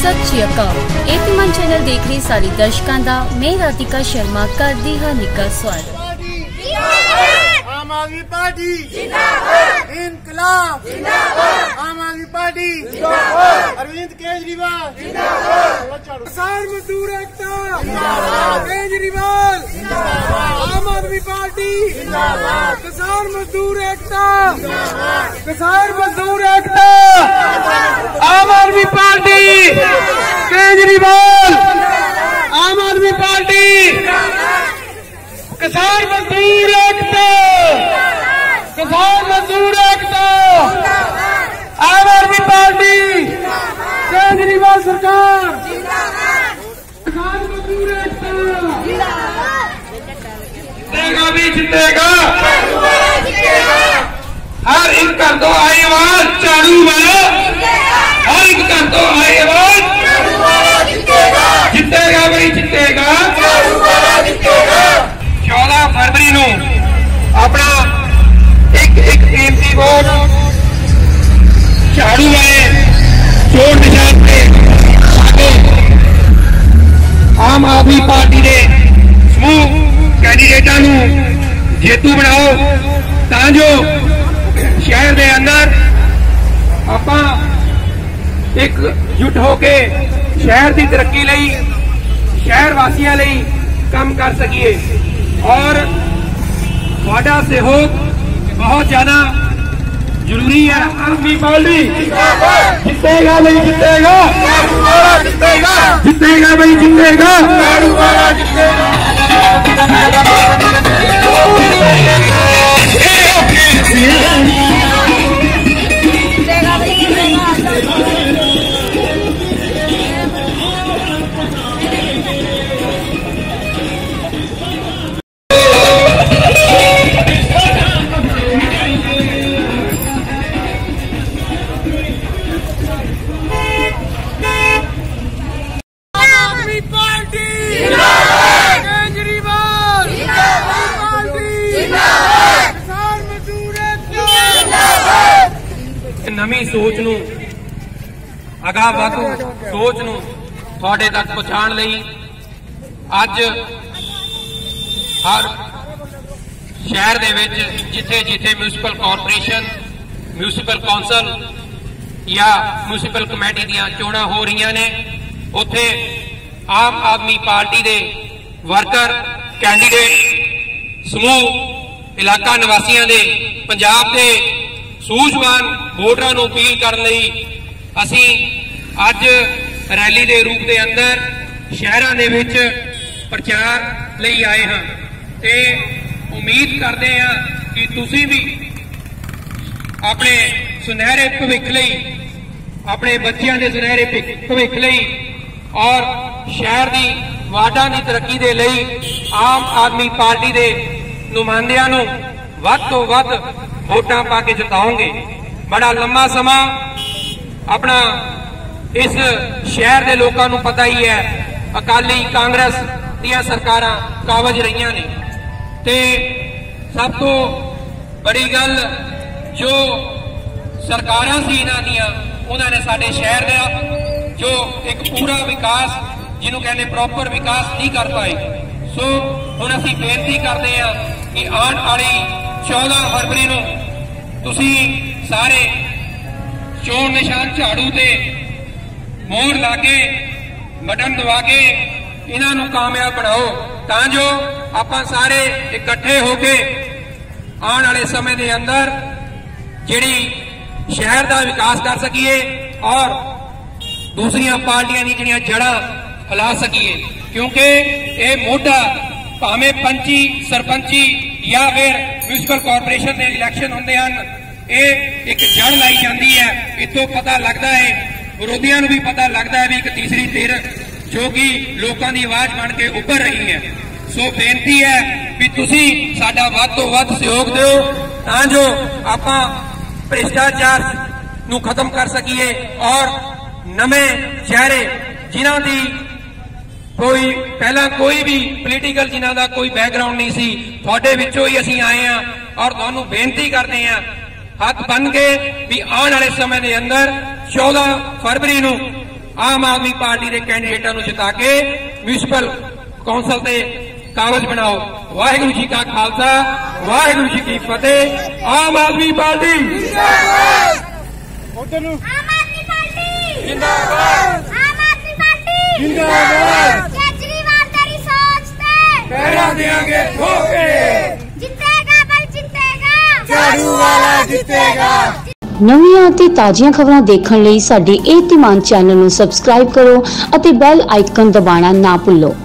सत श्री अकाल। एपीमान चैनल देख रहे सारे दर्शकों का मैं राधिका शर्मा करदी हाँ निੱਘਾ स्वागत। आम आदमी पार्टी जिंदाबाद, इनकलाब जिंदाबाद, आम आदमी पार्टी जिंदाबाद, अरविंद केजरीवाल जिंदाबाद, किसान मजदूर एकता जिंदाबाद, केजरीवाल जिंदाबाद, आम आदमी पार्टी जिंदाबाद, किसान मजदूर एकता जिंदाबाद, किसान मजदूर एकता, आम आदमी पार्टी केजरीवाल, आम आदमी पार्टी किसान मजदूर एकता, किसान मजदूर एकता, आम आदमी पार्टी केजरीवाल सरकार, किसान मजदूर एकता जितेगा भी जितेगा, हर एक घर तो आई आवाज झाड़ू वाला, हर एक घर तो आई आवाज जितेगा भी जितेगा, 14 फरवरी को अपना एक कीमती वोट झाड़ू वाले चोर निशान पे आम आदमी पार्टी के समूह कैंडीडेटा जेतू बनाओ ताजो शहर के अंदर आपां एकजुट होके शहर की तरक्की लई शहर वासियों लई काम कर सकिए और वादा सहयोग बहुत ज्यादा जरूरी है। आदमी पार्टी जितेगा भाई जितेगा, जितेगा भाई जितेगा, नवी सोच नूं अगाह वाधू सोच नूं तुहाडे तक पहुंचाउण लई अज हर शहर दे विच जिथे जिथे म्यूनसिपल कॉरपोरेशन म्यूनसिपल कौंसल या म्यूनसिपल कमेटी दीयां चोणां हो रही ने उत्थे आम आदमी पार्टी दे वर्कर कैंडीडेट समूह इलाका निवासियों दे पंजाब दे सूझवान वोटरां नूं अपील करने लई असीं अज रैली दे रूप दे अंदर शहरां दे विच प्रचार लई आए हां ते उम्मीद करते हैं कि तुसीं भी अपने सुनहरे भविख लई अपने बच्चों के सुनहरे भविख लई और शहर की वार्डां की तरक्की दे लई आम आदमी पार्टी के नुमाइंदियां नूं वध तो वध वोटां पा के जिताओगे। बड़ा लंबा समा अपना इस शहर के लोगों को पता ही है अकाली कांग्रेस दियां सरकारां काबज रही ने ते सब तो बड़ी गल जो सरकारां सी इन्हां दियां उन्होंने साडे शहर का जो एक पूरा विकास जिन्हों कहने प्रॉपर विकास नहीं कर पाए। सो हुण असीं बेनती करते हैं कि आने वाली 14 फरवरी को तुसी सारे चोण निशान झाड़ू ते मोहर ला के बटन दबा के इन्हों कामयाब बनाओ ताजो आपां सारे इकट्ठे होके आने वाले समय के अंदर जिहड़ी शहर का विकास कर सकीए और दूसरिया पार्टियां दी जिहड़ियां जड़ां हिला सकीए क्योंकि ये मोटा भावें पंची सरपंची या फिर म्यूनसिपल कॉरपोरेशन के इलैक्शन होंदे हन ये एक जड़ लाई जाती है। इतों पता लगता है विरोधियों को भी पता लगता है भी एक तीसरी धिर जो कि लोगों की आवाज बन के उभर रही है। सो बेनती है भी तुसी साडा वध तो वध सहयोग दो ताजो आपां भ्रिष्टाचार नूं खत्म कर सकीए और नवे चेहरे जिन्हां दी कोई पहला कोई भी पोलीटिकल जिन्हां दा कोई बैकग्राउंड नहीं सी तुहाडे विचों ही असीं आए हैं और तुहानूं बेनती करते हैं हाथ बन के भी आने वाले समय के अंदर 14 फरवरी को ਆਮ ਆਦਮੀ ਪਾਰਟੀ ਦੇ ਕੈਂਡੀਡੇਟਾਂ ਨੂੰ ਜਿਤਾ ਕੇ ਮਿਊਨਿਸਪਲ ਕੌਂਸਲ ਤੇ ਕਾਬਜ਼ ਬਣਾਓ। ਵਾਹਿਗੁਰੂ ਜੀ ਕਾ ਖਾਲਸਾ, ਵਾਹਿਗੁਰੂ ਜੀ ਕੀ ਫਤਿਹ। ਆਮ ਆਦਮੀ ਪਾਰਟੀ ਜਿੰਦਾਬਾਦ। आम आदमी पार्टी जिंदाबाद। आम आदमी पार्टी जिंदाबाद। केजरीवाल तेरी सोच पे पैरा देंगे ठोके, जीतेगा बल जीतेगा, झाड़ू वाला जीतेगा। ਨਵੀਆਂ ਅਤੇ ਤਾਜ਼ੀਆਂ ਖਬਰਾਂ ਦੇਖਣ ਲਈ ਸਾਡੇ ਇਹ ਧੀਮਾਨ ਚੈਨਲ ਨੂੰ ਸਬਸਕ੍ਰਾਈਬ ਕਰੋ ਅਤੇ ਬੈਲ ਆਈਕਨ ਦਬਾਉਣਾ ਨਾ ਭੁੱਲੋ।